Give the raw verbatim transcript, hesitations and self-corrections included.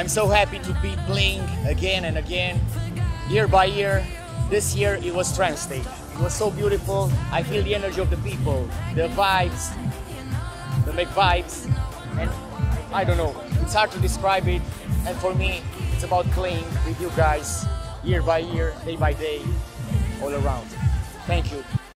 I'm so happy to be playing again and again, year by year. This year it was Tram Stage. It was so beautiful. I feel the energy of the people, the vibes, the big vibes, and I don't know, it's hard to describe it. And for me, it's about playing with you guys, year by year, day by day, all around. Thank you.